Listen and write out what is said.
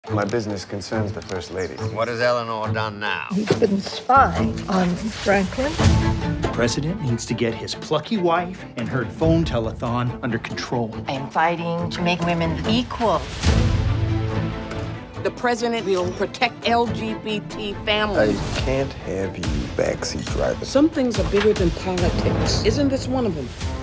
My business concerns the First Lady. What has Eleanor done now? He's been spying on Franklin. The president needs to get his plucky wife and her phone telethon under control. I am fighting to make women equal. The president will protect LGBT families. I can't have you backseat driving. Some things are bigger than politics. Isn't this one of them?